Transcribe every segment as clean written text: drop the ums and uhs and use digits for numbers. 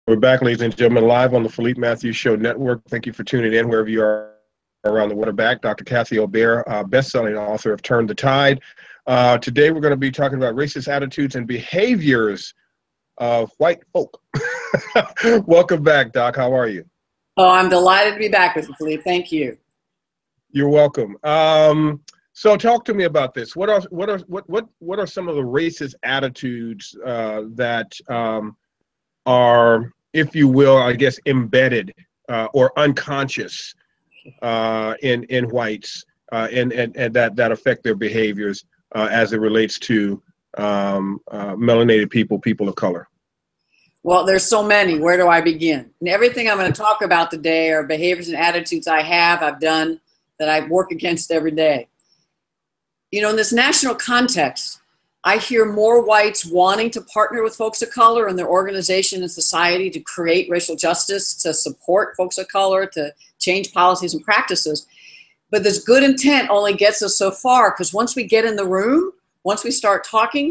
We're back, ladies and gentlemen, live on the Philippe Matthews Show Network. Thank you for tuning in wherever you are around the world. Back, Dr. Kathy Obear, best-selling author of Turn the Tide. Today, we're going to be talking about racist attitudes and behaviors of white folk. Welcome back, Doc. How are you? Oh, I'm delighted to be back with you, Philippe. Thank you. You're welcome. So, talk to me about this. What are some of the racist attitudes that are, if you will, I guess, embedded or unconscious in whites and that affect their behaviors as it relates to melanated people of color? Well, there's so many. Where do I begin? And everything I'm going to talk about today are behaviors and attitudes I've done, that I work against every day. You know, in this national context, I hear more whites wanting to partner with folks of color in their organization and society to create racial justice, to support folks of color, to change policies and practices. But this good intent only gets us so far, because once we get in the room, once we start talking,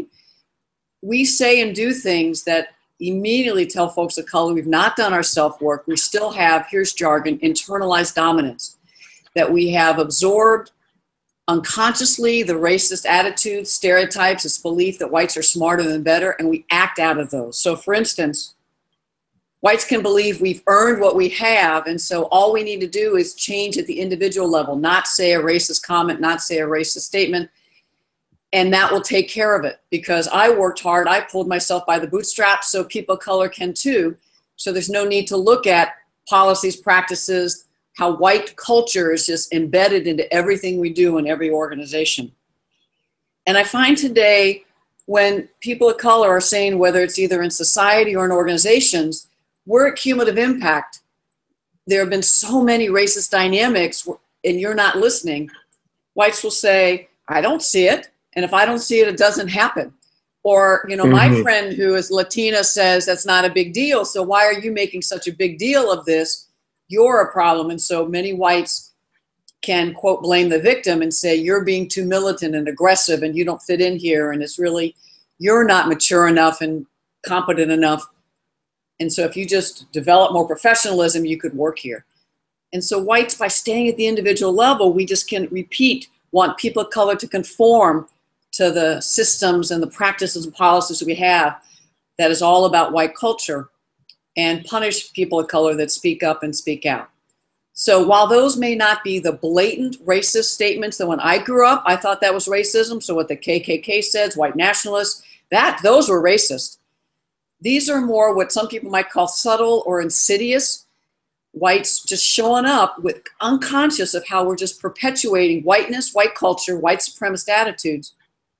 we say and do things that immediately tell folks of color we've not done our self-work. We still have, here's jargon, internalized dominance, that we have absorbed unconsciously the racist attitudes, stereotypes, this belief that whites are smarter than better, and we act out of those. So for instance, whites can believe we've earned what we have, and so all we need to do is change at the individual level, not say a racist comment, not say a racist statement, and that will take care of it. Because I worked hard, I pulled myself by the bootstraps, so people of color can too. So there's no need to look at policies, practices, how white culture is just embedded into everything we do in every organization. And I find today, when people of color are saying, whether it's either in society or in organizations, we're at cumulative impact. There have been so many racist dynamics, and you're not listening. Whites will say, I don't see it. And if I don't see it, it doesn't happen. Or, you know, my friend who is Latina says that's not a big deal. So why are you making such a big deal of this? You're a problem. And so many whites can, quote, blame the victim and say, you're being too militant and aggressive and you don't fit in here. And it's really, you're not mature enough and competent enough. And so if you just develop more professionalism, you could work here. And so whites, by staying at the individual level, we just can want people of color to conform to the systems and the practices and policies that we have that is all about white culture, and punish people of color that speak up and speak out. So while those may not be the blatant racist statements that when I grew up, I thought that was racism. So what the KKK says, white nationalists, those were racist. These are more what some people might call subtle or insidious. Whites just showing up with unconscious of how we're just perpetuating whiteness, white culture, white supremacist attitudes,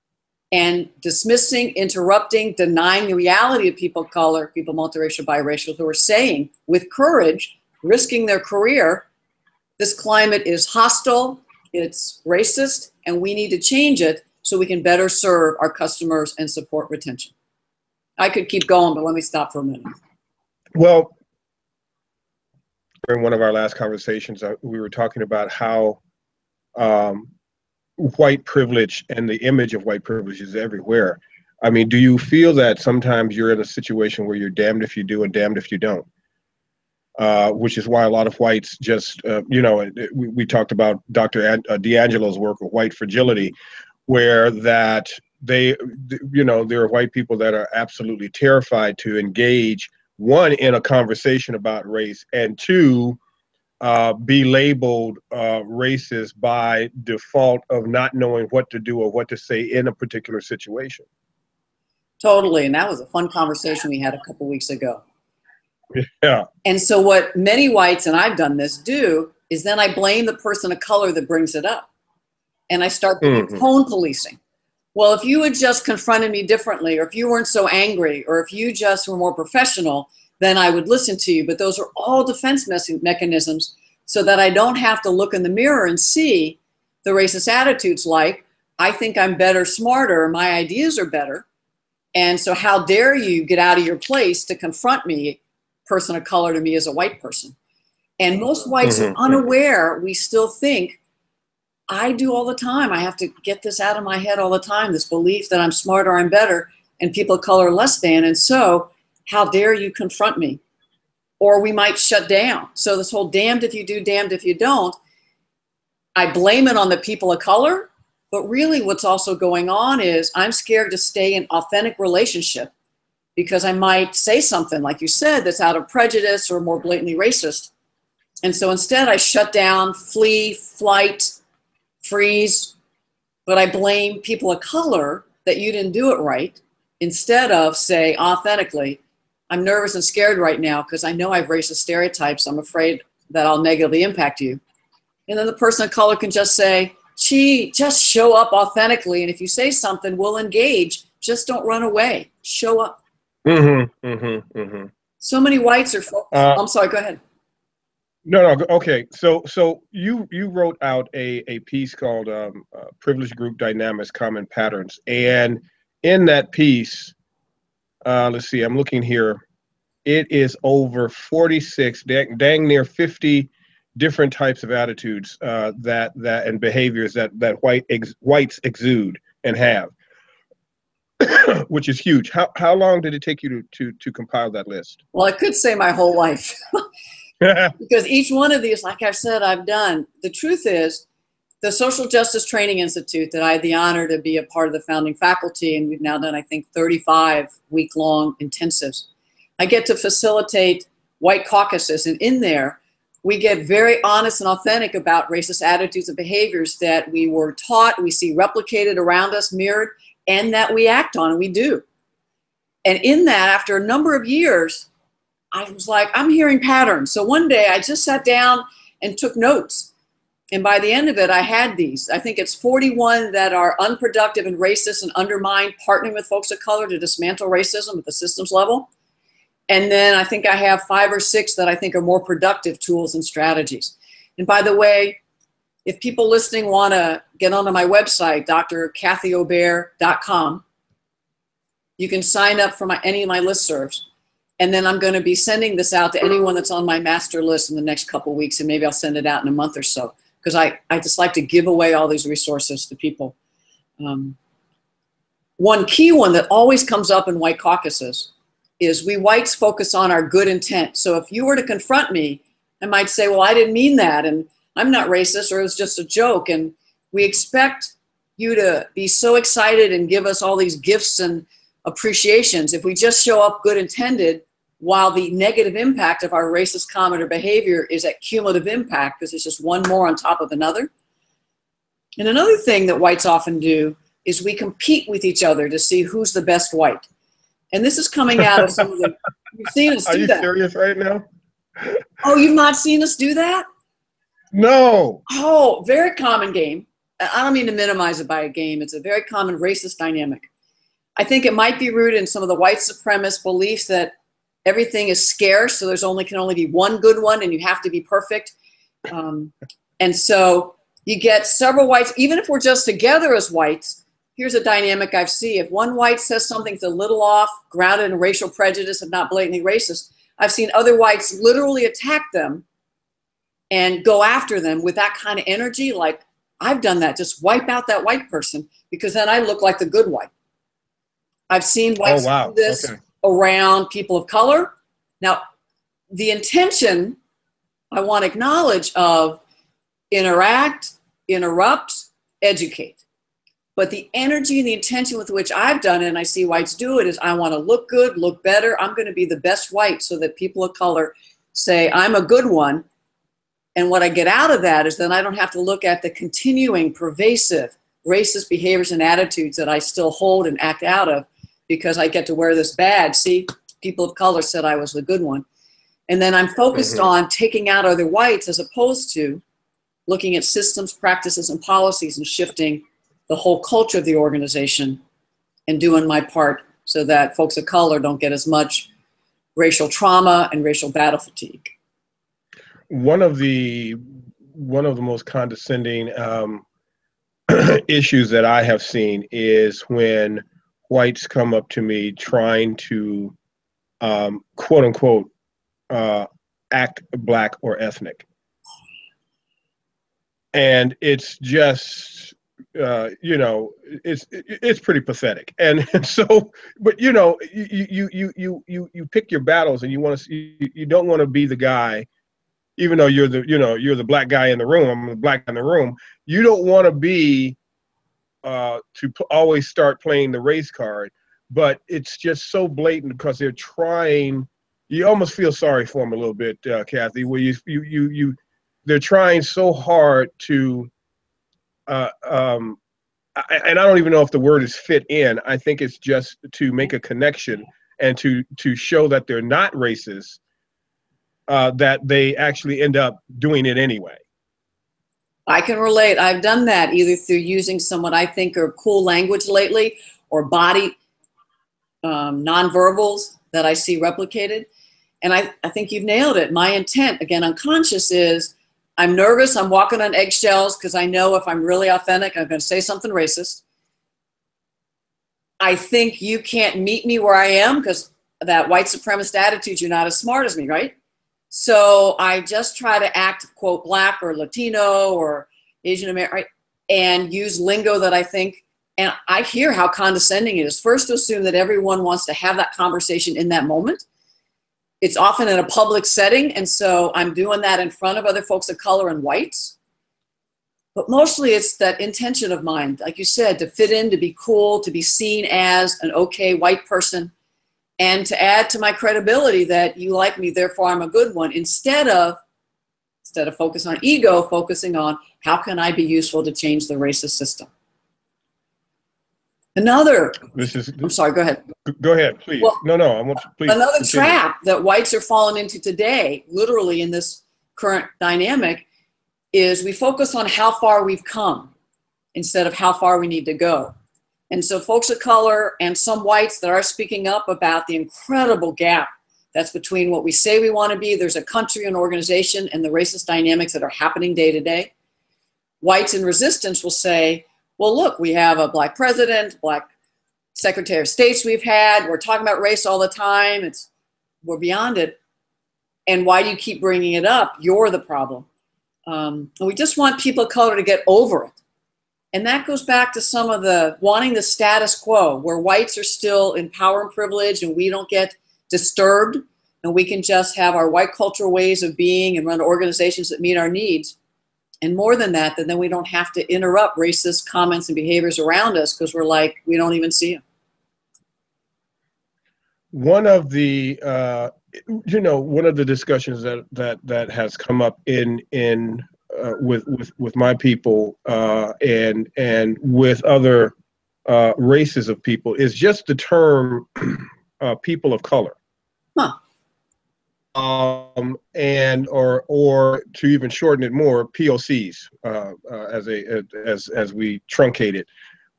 and dismissing, interrupting, denying the reality of people of color, people multiracial, biracial, who are saying with courage, risking their career, this climate is hostile, it's racist, and we need to change it so we can better serve our customers and support retention. I could keep going, but let me stop for a minute. Well, in one of our last conversations, we were talking about how white privilege and the image of white privilege is everywhere. I mean, do you feel that sometimes you're in a situation where you're damned if you do and damned if you don't? Which is why a lot of whites just, you know, we talked about Dr. D'Angelo's work of white fragility, where that you know, there are white people that are absolutely terrified to engage, one, in a conversation about race, and two, be labeled racist by default of not knowing what to do or what to say in a particular situation. Totally, and that was a fun conversation we had a couple weeks ago. Yeah. And so what many whites, and I've done this, do is then I blame the person of color that brings it up. And I start doing tone policing. Well, if you had just confronted me differently, or if you weren't so angry, or if you just were more professional, then I would listen to you. But those are all defense mechanisms so that I don't have to look in the mirror and see the racist attitudes like, I think I'm better, smarter, my ideas are better. And so how dare you get out of your place to confront me, person of color, to me as a white person. And most whites are unaware. We still think, I do all the time. I have to get this out of my head all the time, this belief that I'm smarter, I'm better, and people of color are less than. And so how dare you confront me? or we might shut down. So this whole damned if you do, damned if you don't, I blame it on the people of color, but really what's also going on is I'm scared to stay in authentic relationship because I might say something, like you said, that's out of prejudice or more blatantly racist. And so instead I shut down, flee, flight, freeze, but I blame people of color that you didn't do it right, instead of say authentically, I'm nervous and scared right now because I know I have racist stereotypes. I'm afraid that I'll negatively impact you. And then the person of color can just say, gee, just show up authentically. And if you say something, we'll engage. Just don't run away. Show up. So many whites are focused. I'm sorry, go ahead. No, okay. So you wrote out a piece called Privileged Group Dynamics, Common Patterns. And in that piece, let's see, I'm looking here. It is over 46, dang near 50 different types of attitudes that and behaviors that whites exude and have, which is huge. How long did it take you to compile that list? Well, I could say my whole life. Because each one of these, like I've said, I've done. The truth is, the Social Justice Training Institute that I had the honor to be a part of the founding faculty, and we've now done, I think, 35 week-long intensives. I get to facilitate white caucuses, and in there, we get very honest and authentic about racist attitudes and behaviors that we were taught, we see replicated around us, mirrored, and that we act on, and we do. And in that, after a number of years, I was like, I'm hearing patterns. So one day I just sat down and took notes. And by the end of it, I had these. I think it's 41 that are unproductive and racist and undermine partnering with folks of color to dismantle racism at the systems level. And then I think I have 5 or 6 that I think are more productive tools and strategies. And by the way, if people listening want to get onto my website, drkathyobear.com, you can sign up for any of my listservs. And then I'm going to be sending this out to anyone that's on my master list in the next couple of weeks. And maybe I'll send it out in a month or so, because I just like to give away all these resources to people. One key one that always comes up in white caucuses is we whites focus on our good intent. So if you were to confront me, I might say, well, I didn't mean that, and I'm not racist, or it was just a joke. And we expect you to be so excited and give us all these gifts and appreciations if we just show up good intended, while the negative impact of our racist comment or behavior is at cumulative impact, because it's just one more on top of another. And another thing that whites often do is we compete with each other to see who's the best white. And this is coming out of some of the, you've seen us do that. Are you serious right now? Oh, you've not seen us do that? No. Oh, very common game. I don't mean to minimize it by a game. It's a very common racist dynamic. I think it might be rooted in some of the white supremacist beliefs that everything is scarce, so there's can only be one good one, and you have to be perfect. And so you get several whites, even if we're just together as whites. Here's a dynamic I've seen. If one white says something's a little off, grounded in racial prejudice and not blatantly racist, I've seen other whites literally attack them and go after them with that kind of energy. Like, I've done that, just wipe out that white person, because then I look like the good white. I've seen whites do this around people of color. Now, the intention I want to acknowledge of interact, interrupt, educate. But the energy and the intention with which I've done it, and I see whites do it, is I want to look good, look better. I'm going to be the best white so that people of color say I'm a good one. And what I get out of that is then I don't have to look at the continuing pervasive racist behaviors and attitudes that I still hold and act out of, because I get to wear this badge. See, people of color said I was the good one. And then I'm focused on taking out other whites, as opposed to looking at systems, practices, and policies and shifting the whole culture of the organization and doing my part so that folks of color don't get as much racial trauma and racial battle fatigue. One of the most condescending issues that I have seen is when whites come up to me trying to quote unquote act black or ethnic. And it's just, it's pretty pathetic. And so, but you pick your battles, and you don't want to be the guy, even though you're the black guy in the room. I'm the black guy in the room. You don't want to be always start playing the race card, but it's just so blatant because they're trying. You almost feel sorry for them a little bit, Kathy, where they're trying so hard to, and I don't even know if the word is fit in. I think it's just to make a connection and to show that they're not racist, that they actually end up doing it anyway. I can relate. I've done that either through using some what I think are cool language lately, or body nonverbals that I see replicated. And I think you've nailed it. My intent, again, unconscious, is I'm nervous. I'm walking on eggshells because I know if I'm really authentic, I'm going to say something racist. I think you can't meet me where I am because that white supremacist attitude, you're not as smart as me, right? So I just try to act, quote, black or Latino or Asian American, right? And use lingo that I think, and I hear how condescending it is. First, to assume that everyone wants to have that conversation in that moment. It's often in a public setting, and so I'm doing that in front of other folks of color and whites. But mostly it's that intention of mine, like you said, to fit in, to be cool, to be seen as an okay white person, and to add to my credibility that you like me, therefore I'm a good one, instead of focusing on ego, focusing on how can I be useful to change the racist system. I'm sorry, go ahead. Go ahead, please. Well, no, I want you, please. Another continue. trap that whites are falling into today, literally in this current dynamic, is we focus on how far we've come instead of how far we need to go. And so folks of color and some whites that are speaking up about the incredible gap that's between what we say we want to be, there's a country and organization, and the racist dynamics that are happening day to day. Whites in resistance will say, well, look, we have a black president, black Secretary of States we've had. We're talking about race all the time. We're beyond it. And why do you keep bringing it up? You're the problem. And we just want people of color to get over it. And that goes back to some of the wanting the status quo, where whites are still in power and privilege and we don't get disturbed, and we can just have our white cultural ways of being and run organizations that meet our needs. And more than that, then we don't have to interrupt racist comments and behaviors around us because we're like, we don't even see them. One of the discussions that has come up with my people and with other races of people is just the term people of color. Huh. And or to even shorten it more, POCs, as we truncate it,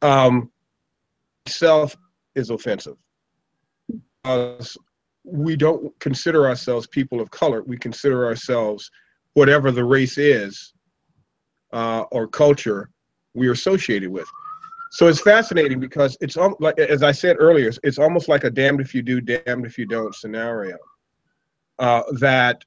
itself is offensive. We don't consider ourselves people of color. We consider ourselves whatever the race is or culture we are associated with. So it's fascinating because it's like, as I said earlier, it's almost like a damned if you do, damned if you don't scenario. That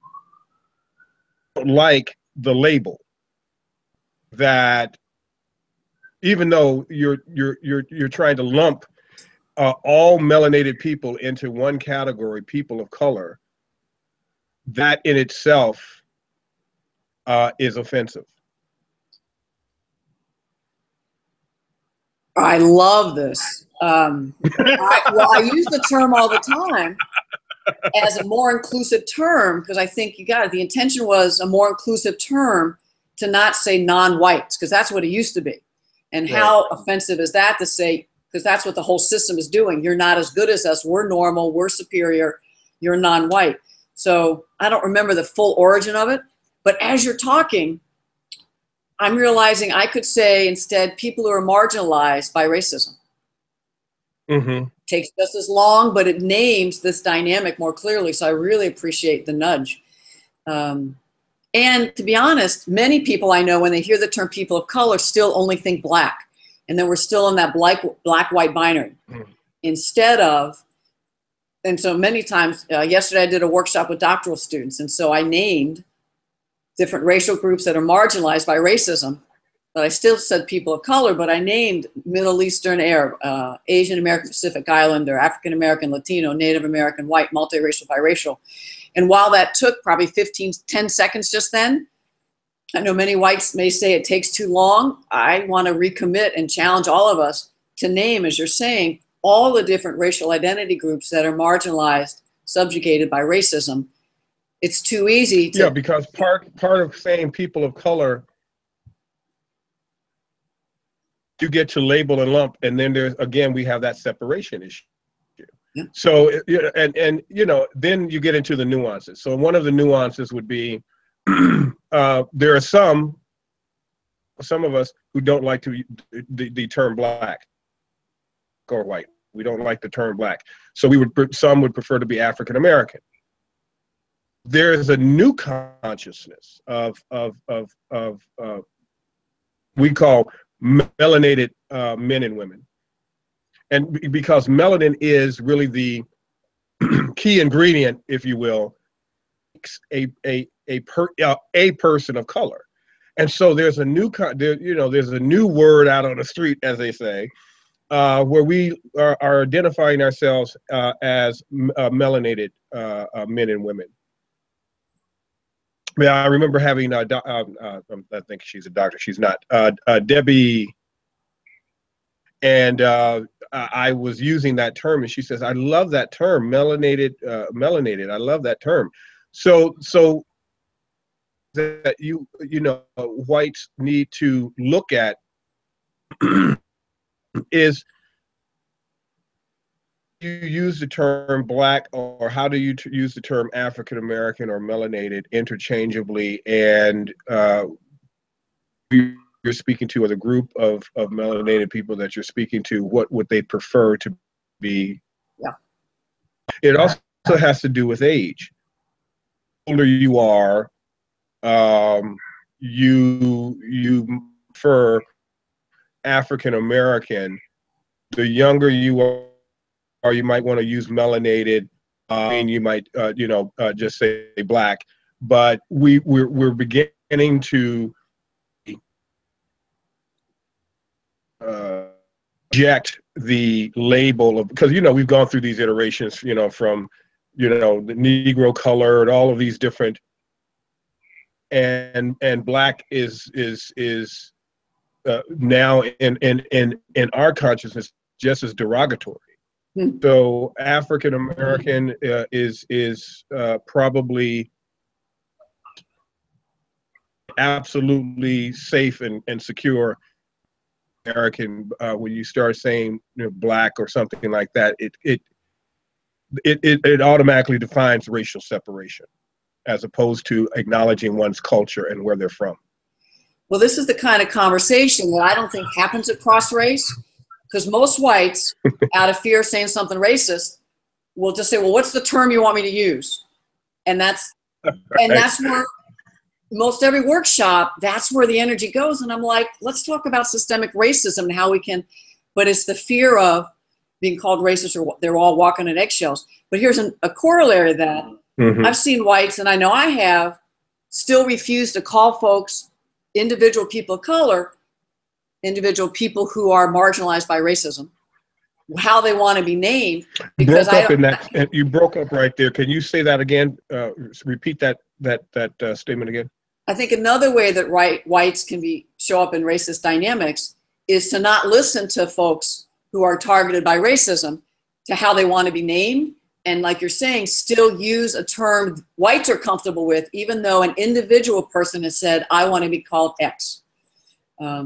like the label, that even though you're trying to lump all melanated people into one category, people of color, that in itself is offensive. I love this. I use the term all the time as a more inclusive term because I think you got it. The intention was a more inclusive term to not say non-whites, because that's what it used to be. And right. How offensive is that to say, because that's what the whole system is doing. You're not as good as us. We're normal. We're superior. You're non-white. So I don't remember the full origin of it. But as you're talking, I'm realizing I could say instead people who are marginalized by racism. Mm-hmm. Takes just as long, but it names this dynamic more clearly. So I really appreciate the nudge. And to be honest, many people I know, when they hear the term people of color, still only think black. And then we're still in that black-white binary. Mm. Instead of, and so many times, yesterday I did a workshop with doctoral students. And so I named different racial groups that are marginalized by racism. but I still said people of color, but I named Middle Eastern, Arab, Asian American, Pacific Islander, African American, Latino, Native American, white, multiracial, biracial. And while that took probably 10 seconds just then, I know many whites may say it takes too long. I want to recommit and challenge all of us to name, as you're saying, all the different racial identity groups that are marginalized, subjugated by racism. It's too easy to— Yeah, because part of saying people of color, you get to label and lump, and then there's, again, we have that separation issue. Yeah. So, and you know, then you get into the nuances. So one of the nuances would be, there are some of us who don't like the term black or white. We don't like the term black. So some would prefer to be African American. There is a new consciousness of we call melanated men and women. And because melanin is really the key ingredient, if you will, a person of color. And so there's a new, there's a new word out on the street, as they say, where we are identifying ourselves as melanated men and women. Yeah, I remember having, I think she's a doctor, she's not, Debbie, and I was using that term, and she says, I love that term, melanated, I love that term. So that you know, whites need to look at is, you use the term black, or how do you use the term African American or melanated interchangeably, and you're speaking to, or the group of melanated people that you're speaking to, what would they prefer to be? Yeah. It also has to do with age. The older you are, you prefer African American. The younger you are, you might want to use melanated, and you might just say black. But we're beginning to reject the label of, because we've gone through these iterations, from the Negro colored, all of these different, and black is now in our consciousness just as derogatory. So African American is probably absolutely safe and secure American. When you start saying black or something like that, it automatically defines racial separation, as opposed to acknowledging one's culture and where they're from. Well, this is the kind of conversation that I don't think happens across race, because most whites, out of fear of saying something racist, will just say, well, what's the term you want me to use? And that's where most every workshop, that's where the energy goes. And I'm like, let's talk about systemic racism and how we can, but it's the fear of being called racist, or they're all walking on eggshells. But here's a corollary of that. Mm-hmm. I've seen whites, and I know I have, still refuse to call folks individual people of color, individual people who are marginalized by racism, how they want to be named. Because you broke up right there. Can you say that again? Repeat that statement again. I think another way that whites can show up in racist dynamics is to not listen to folks who are targeted by racism, to how they want to be named. And like you're saying, still use a term whites are comfortable with, even though an individual person has said, I want to be called X. I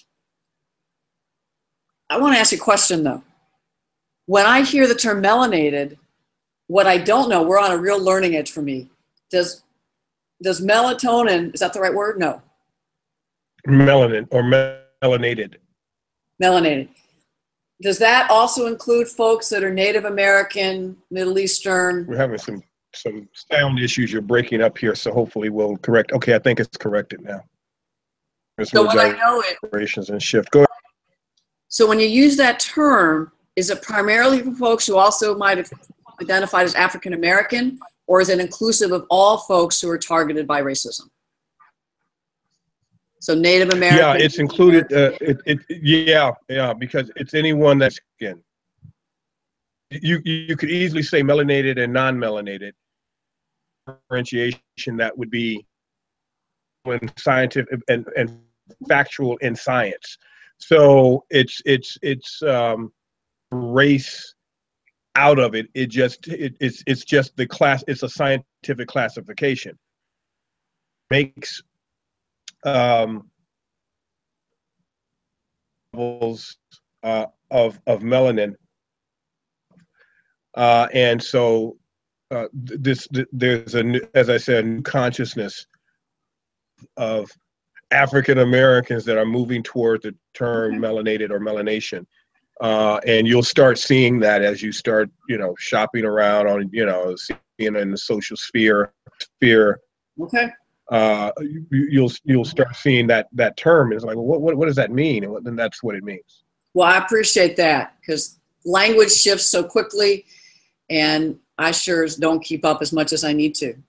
want to ask you a question, though. When I hear the term melanated, what I don't know, we're on a real learning edge for me. Does melatonin, is that the right word? No. Melanin, or melanated. Melanated. Does that also include folks that are Native American, Middle Eastern? We're having some sound issues. You're breaking up here, so hopefully we'll correct. Okay, I think it's corrected now. So when I know it, and shift. Go ahead. So when you use that term, is it primarily for folks who also might have identified as African American, or is it inclusive of all folks who are targeted by racism? So Native Yeah, American. it's included. Yeah, because it's anyone that's skin. You could easily say melanated and non-melanated. Differentiation that would be when scientific and factual in science. So it's race out of it. It's just the class. It's a scientific classification. Makes levels of melanin, and so there's a new, as I said, a new consciousness of African Americans that are moving toward the term melanated or melanation. And you'll start seeing that as you start, shopping around on, seeing in the social sphere. Okay. You'll start seeing that term. It's like, well, what does that mean? And then that's what it means. Well, I appreciate that, because language shifts so quickly, and I sure don't keep up as much as I need to.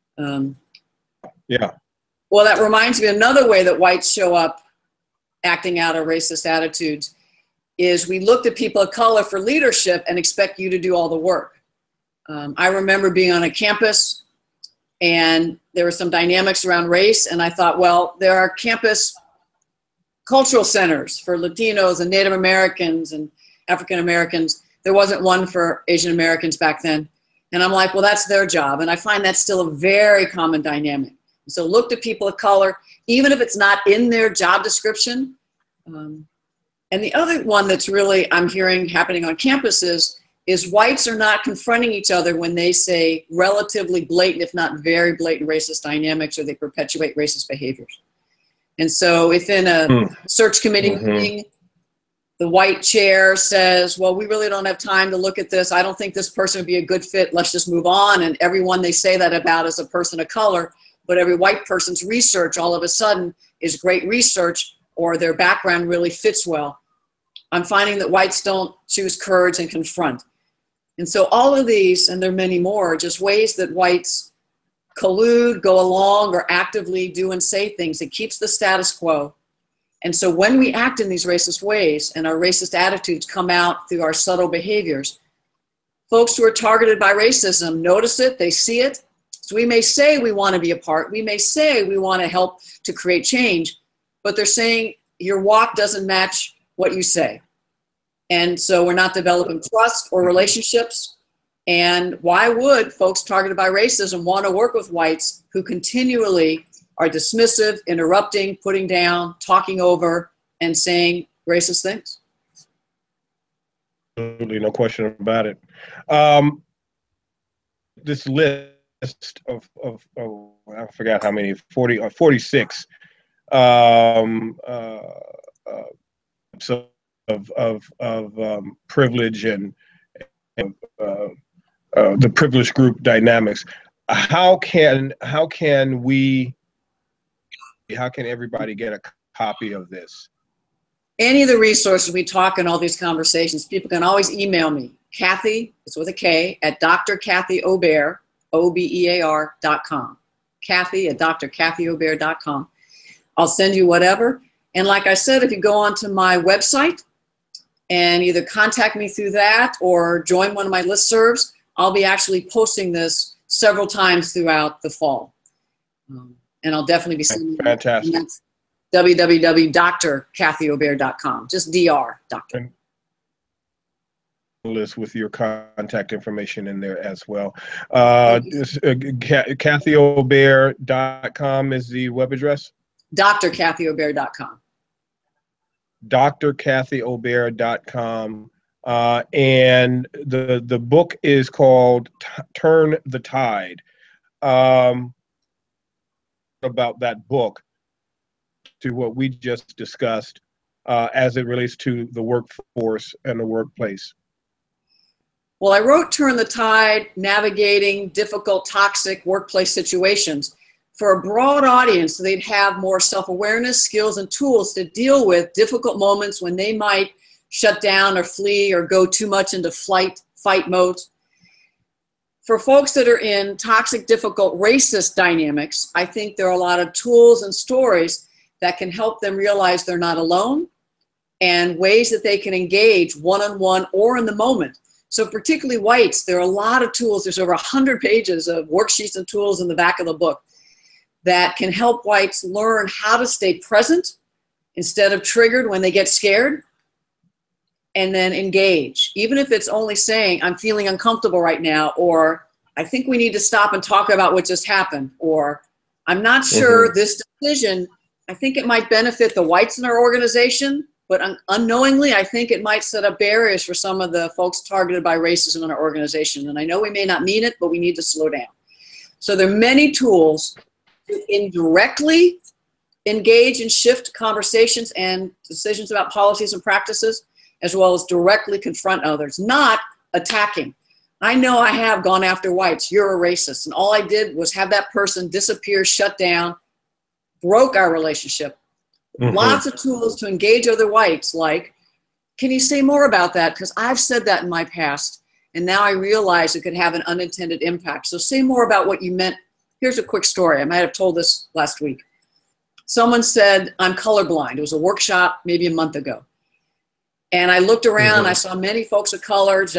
Yeah. Well, that reminds me, another way that whites show up acting out our racist attitudes is we look to people of color for leadership and expect you to do all the work. I remember being on a campus and there were some dynamics around race, and I thought, well, there are campus cultural centers for Latinos and Native Americans and African Americans. There wasn't one for Asian Americans back then. And I'm like, well, that's their job. And I find that's still a very common dynamic. So look to people of color, even if it's not in their job description. And the other one that's really I'm hearing happening on campuses is whites are not confronting each other when they say relatively blatant, if not very blatant racist dynamics, or they perpetuate racist behaviors. And so if in a search committee meeting, the white chair says, well, we really don't have time to look at this. I don't think this person would be a good fit. Let's just move on. And everyone they say that about is a person of color. But every white person's research all of a sudden is great research, or their background really fits well. I'm finding that whites don't choose courage and confront. And so all of these, and there are many more, are just ways that whites collude, go along, or actively do and say things. It keeps the status quo. And so when we act in these racist ways and our racist attitudes come out through our subtle behaviors, folks who are targeted by racism notice it, they see it. So we may say we want to be a part, we may say we want to help to create change, but they're saying your walk doesn't match what you say. And so we're not developing trust or relationships. And why would folks targeted by racism want to work with whites who continually are dismissive, interrupting, putting down, talking over, and saying racist things? Absolutely, no question about it. This list of I forgot how many, 40 or 46 so of privilege and the privileged group dynamics. How can everybody get a copy of this? Any of the resources we talk in all these conversations, people can always email me, Kathy, it's with a K, at Dr. Kathy Obear, OBEAR.com. Kathy at drkathyobear.com. I'll send you whatever. And like I said, if you go onto my website and either contact me through that or join one of my listservs, I'll be actually posting this several times throughout the fall. And I'll definitely be sending fantastic. And that's www.drkathyobear.com. Just DR, doctor. List with your contact information in there as well. KathyObear.com is the web address? drkathyobear.com. drkathyobear.com. And the book is called Turn the Tide. About that book, to what we just discussed as it relates to the workforce and the workplace. Well, I wrote Turn the Tide, Navigating Difficult, Toxic Workplace Situations, for a broad audience so they'd have more self-awareness, skills, and tools to deal with difficult moments when they might shut down or flee or go too much into fight mode. For folks that are in toxic, difficult, racist dynamics, I think there are a lot of tools and stories that can help them realize they're not alone, and ways that they can engage one-on-one or in the moment. So particularly whites, there are a lot of tools. There's over 100 pages of worksheets and tools in the back of the book that can help whites learn how to stay present instead of triggered when they get scared, and then engage. Even if it's only saying, I'm feeling uncomfortable right now, or I think we need to stop and talk about what just happened, or I'm not sure this decision, I think it might benefit the whites in our organization, but unknowingly, I think it might set up barriers for some of the folks targeted by racism in our organization. And I know we may not mean it, but we need to slow down. So there are many tools to indirectly engage and shift conversations and decisions about policies and practices, as well as directly confront others, not attacking. I know I have gone after whites. You're a racist. And all I did was have that person disappear, shut down, broke our relationship. Lots of tools to engage other whites, like, can you say more about that? Because I've said that in my past, and now I realize it could have an unintended impact. So say more about what you meant. Here's a quick story. I might have told this last week. Someone said, I'm colorblind. It was a workshop maybe a month ago. And I looked around, I saw many folks of color, it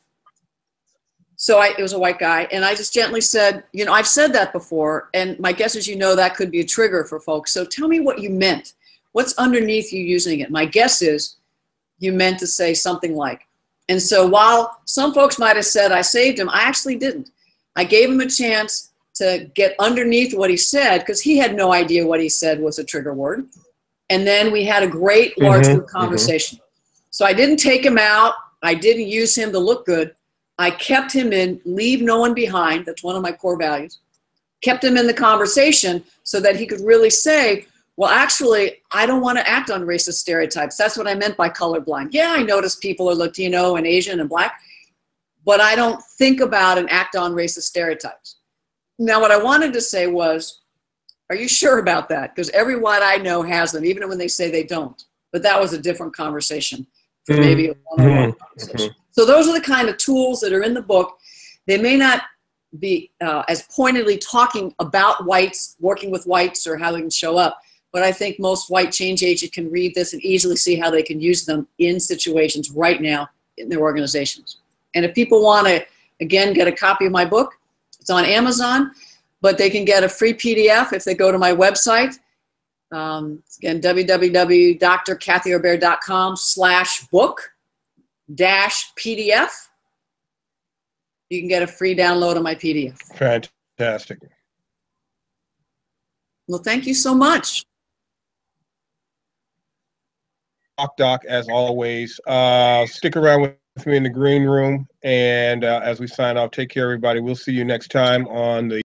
was a white guy, and I just gently said, you know, I've said that before, and my guess is, you know, that could be a trigger for folks. So tell me what you meant. What's underneath you using it? My guess is you meant to say something like, and so while some folks might have said I saved him, I actually didn't. I gave him a chance to get underneath what he said, because he had no idea what he said was a trigger word. And then we had a great large group conversation. So I didn't take him out. I didn't use him to look good. I kept him in, leave no one behind. That's one of my core values. Kept him in the conversation so that he could really say, well, actually, I don't want to act on racist stereotypes. That's what I meant by colorblind. Yeah, I notice people are Latino and Asian and Black, but I don't think about and act on racist stereotypes. Now, what I wanted to say was, are you sure about that? Because every white I know has them, even when they say they don't. But that was a different conversation for maybe a one-on-one conversation. So those are the kind of tools that are in the book. They may not be as pointedly talking about whites, working with whites, or how they can show up. But I think most white change agents can read this and easily see how they can use them in situations right now in their organizations. And if people want to, again, get a copy of my book, it's on Amazon, but they can get a free PDF if they go to my website. Again, www.drkathyObear.com/book-PDF. You can get a free download of my PDF. Fantastic. Well, thank you so much. Doc, as always. Stick around with me in the green room. And as we sign off, take care, everybody. We'll see you next time on the